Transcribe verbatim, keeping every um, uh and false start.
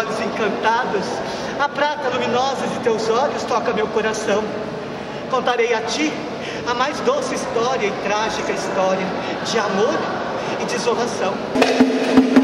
olhos encantados, a prata luminosa de teus olhos toca meu coração. Contarei a ti a mais doce história e trágica história de amor e desolação.